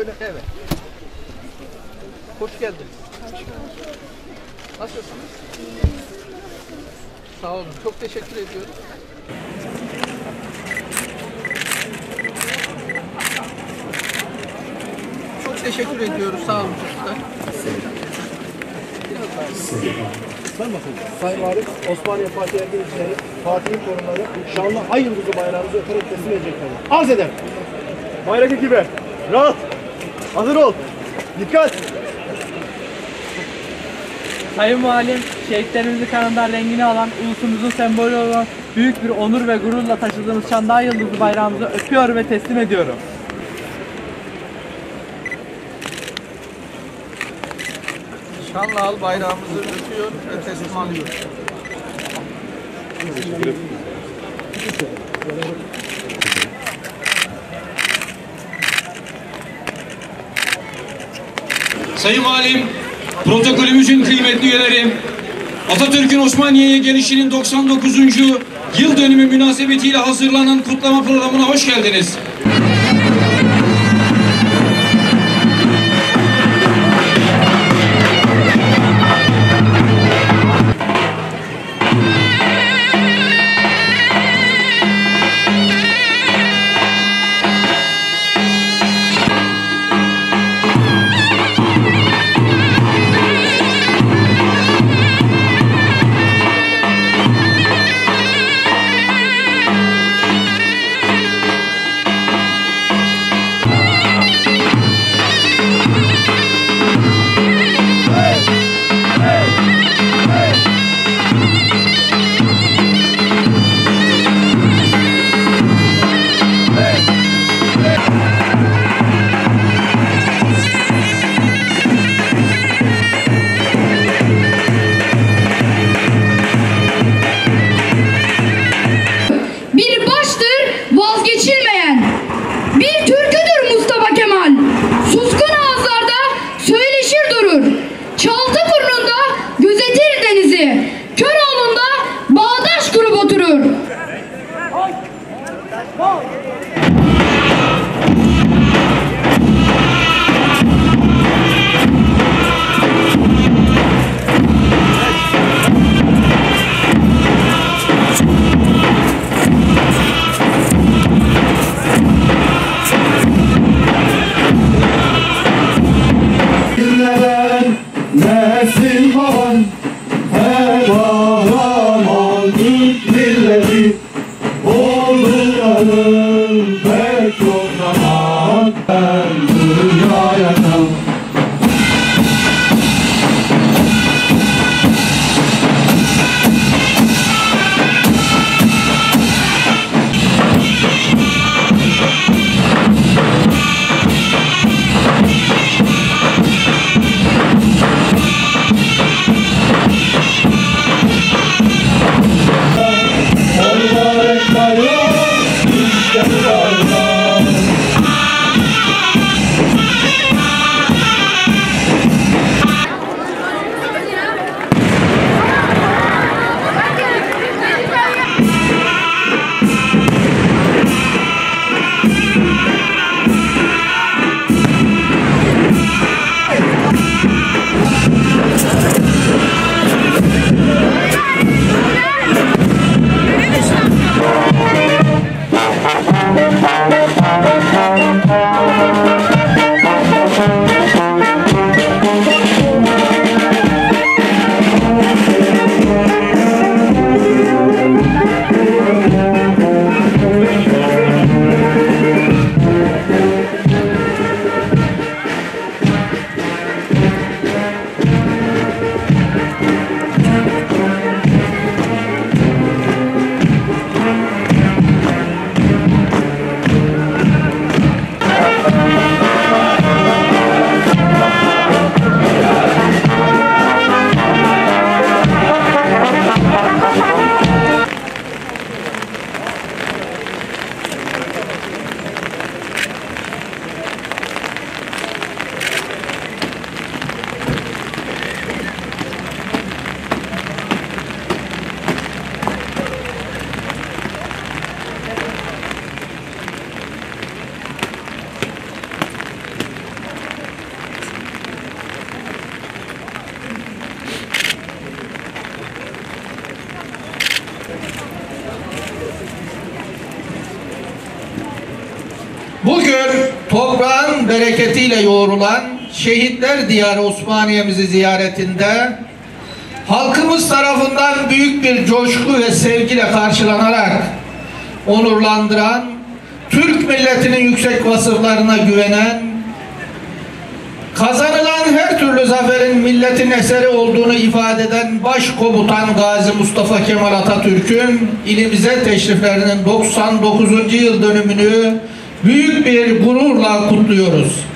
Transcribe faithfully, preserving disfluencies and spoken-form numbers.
Şöyle, evet. Hoş geldin. Nasılsınız? Sağ olun. Çok teşekkür ediyorum. Çok teşekkür ediyoruz. Sağ olun çocuklar. Sayın Valim, Osmaniye Fatih Ergençleri, Fatih'in torunları, şanlı ay yıldızı bayrağımızı öperek teslim edecekler. Arz eder. Bayrak ekibi, rahat, hazır ol, dikkat. Sayın Valim, şehitlerimizin kanından rengini alan, ulusumuzun sembolü olan büyük bir onur ve gururla taşıdığımız Şanlı Yıldızı bayrağımızı öpüyor ve teslim ediyorum. Şanlı al bayrağımızı öpüyor ve teslim alıyor. Sayın Valim, protokolümüzün kıymetli üyeleri, Atatürk'ün Osmaniye'ye gelişinin doksan dokuzuncu yıl dönümü münasebetiyle hazırlanan kutlama programına hoş geldiniz. Nesin baban, her bağlam aldık milleri, olduklarım pek çok zaman, ben dünyaya kal. Mübarek bayram, işte bayram. Bugün toprağın bereketiyle yoğrulan Şehitler Diyarı Osmaniye'mizi ziyaretinde halkımız tarafından büyük bir coşku ve sevgiyle karşılanarak onurlandıran, Türk milletinin yüksek vasıflarına güvenen, kazanılan her türlü zaferin milletin eseri olduğunu ifade eden Başkomutan Gazi Mustafa Kemal Atatürk'ün ilimize teşriflerinin doksan dokuzuncu yıl dönümünü büyük bir gururla kutluyoruz.